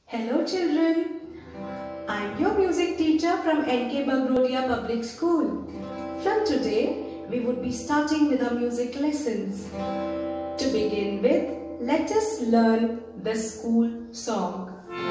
Hello children, I am your music teacher from N.K. Bagrodia Public School. From today, we would be starting with our music lessons. To begin with, let us learn the school song.